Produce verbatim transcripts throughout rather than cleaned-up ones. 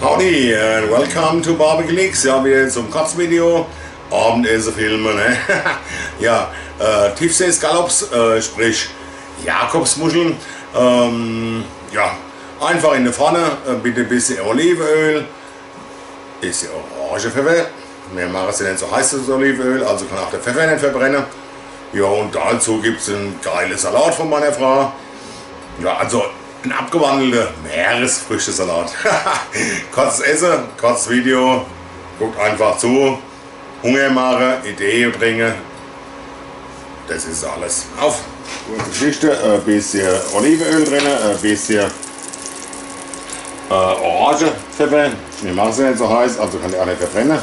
Howdy and welcome to Barbecue Leaks. Ja, wieder zum Kurzvideo. Abendessen filmen, ne? Ja, äh, Tiefsee-Scallops, äh, sprich Jakobsmuscheln. Ähm, ja, einfach in der Pfanne, äh, bitte ein bisschen Olivenöl, bisschen Orangepfeffer. Wir machen es ja nicht so heiß, das Olivenöl, also kann auch der Pfeffer nicht verbrennen. Ja, und dazu gibt es einen geilen Salat von meiner Frau. Ja, also ein abgewandelter Meeresfrüchtesalat. Kurzes Essen, kurzes Video, guckt einfach zu, Hunger machen, Ideen bringen, das ist alles. Auf! Gute Geschichte, ein bisschen Olivenöl drin, ein bisschen äh, Orangepfeffer. Wir machen es ja nicht so heiß, also kann der auch nicht verbrennen.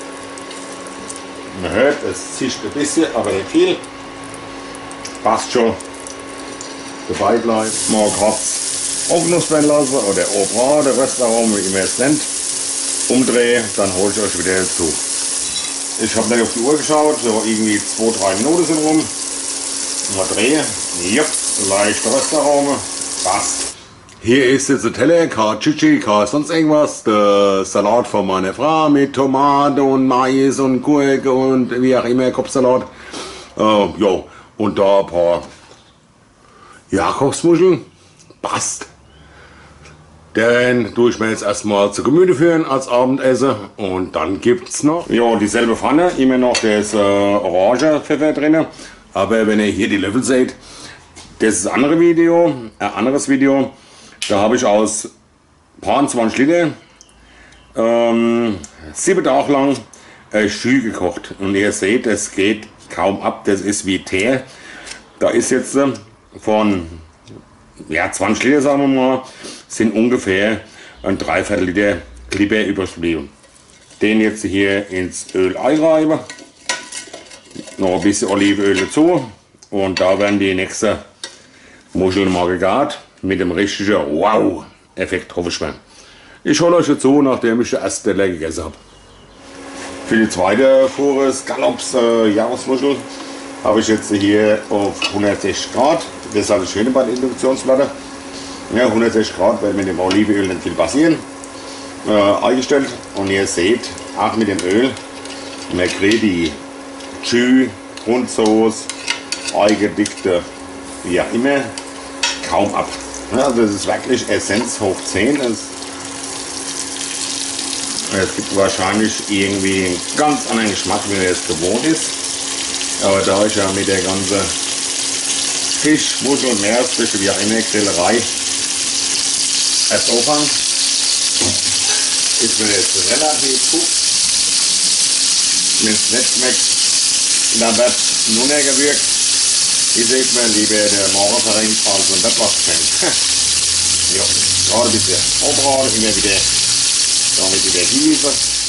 Man hört, es zischt ein bisschen, aber nicht viel. Passt schon. Dabei bleibt. Mal kurz aufnuspern lassen oder Obra, der Restaurant, wie immer es nennt. Umdrehen, dann hole ich euch wieder dazu. Ich habe nicht auf die Uhr geschaut, so irgendwie zwei drei Minuten sind rum. Mal drehen. Jupp, leicht Restaurant. Passt. Hier ist jetzt der Teller, kein Chichi, kein sonst irgendwas. Der Salat von meiner Frau mit Tomate und Mais und Gurke und wie auch immer, Kopfsalat. Äh, jo. Und da ein paar Jakobsmuscheln. Passt. Den tue ich mir jetzt erstmal zu Gemüte führen als Abendessen. Und dann gibt es noch jo, dieselbe Pfanne, immer noch das äh, Orangepfeffer drin. Aber wenn ihr hier die Löffel seht, das ist ein anderes Video, ein anderes Video. Da habe ich aus paar zwanzig Liter ähm, sieben Tage lang äh, Schü gekocht. Und ihr seht, es geht kaum ab, das ist wie Tee. Da ist jetzt äh, von ja, zwanzig Liter, sagen wir mal, sind ungefähr ein Dreiviertel Liter Glibber übrig geblieben. Den jetzt hier ins Öl einreiben. Noch ein bisschen Olivenöl dazu. Und da werden die nächsten Muscheln mal gegart mit dem richtigen Wow-Effekt drauf schwimmen. Ich hole euch dazu, nachdem ich den ersten Teller gegessen habe. Für die zweite Fuhre Scallops äh, Jakobsmuschel habe ich jetzt hier auf hundertsechzig Grad. Das ist halt das Schöne bei der Induktionsplatte. Ja, hundertsechzig Grad, weil mit dem Olivenöl nicht viel passieren. Äh, eingestellt. Und ihr seht, auch mit dem Öl, man kriegt die Jus, Grundsauce, eingedickte, wie auch immer, kaum ab. Ja, also das ist wirklich Essenz hoch zehn. Es, es gibt wahrscheinlich irgendwie einen ganz anderen Geschmack, wie er es gewohnt ist. Aber da ich ja mit der ganzen Fisch, Muschel und Meeresfische, wie auch immer, Grillerei erst aufhang, ist mir jetzt relativ gut. Wenn es nicht schmeckt, dann wird es nur mehr gewürgt. Ich sehe mir lieber der Maurer verringt als ein Wettwasser. Ja, gerade ein bisschen aufbraten, immer wieder damit wieder gießen.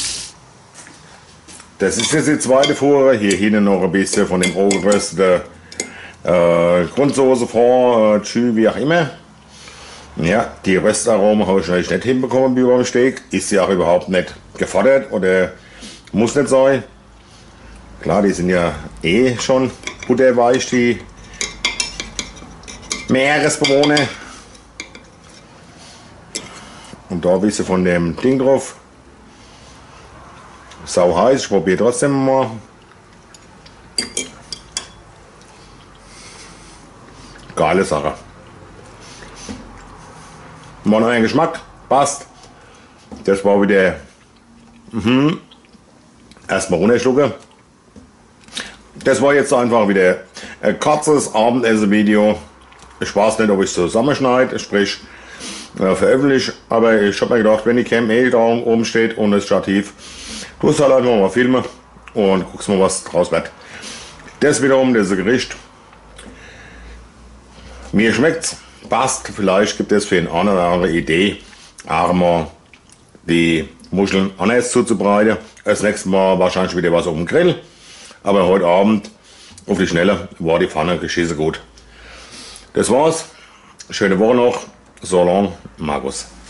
Das ist jetzt die zweite Fuhre. Hier hinten noch ein bisschen von dem rohgerösteten äh, Grundsoße vor, äh, Jus, wie auch immer. Ja, die Röstaromen habe ich natürlich nicht hinbekommen wie beim Steak. Ist ja auch überhaupt nicht gefordert oder muss nicht sein. Klar, die sind ja eh schon butterweich, die Meeresbewohner. Und da ein bisschen von dem Ding drauf. Sau heiß, ich probiere trotzdem mal. Geile Sache. Mal noch einen Geschmack, passt. Das war wieder mhm. Erstmal runterschlucken. Das war jetzt einfach wieder ein kurzes Abendessen-Video. Ich weiß nicht, ob ich es zusammenschneide, sprich äh, veröffentliche, aber ich habe mir gedacht, wenn die Cam eh da oben steht und das Stativ, tust halt einfach mal filmen und guckst mal, was draus wird. Das wiederum, das Gericht. Mir schmeckt's, passt. Vielleicht gibt es für eine oder andere Idee, auch mal die Muscheln anders zuzubereiten. Das nächste Mal wahrscheinlich wieder was auf dem Grill. Aber heute Abend auf die Schnelle war die Pfanne geschissen gut. Das war's. Schöne Woche noch. So long, Markus.